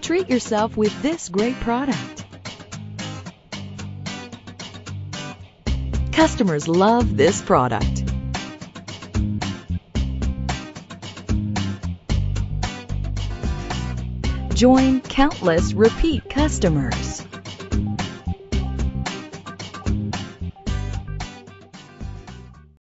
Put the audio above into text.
Treat yourself with this great product. Customers love this product. Join countless repeat customers.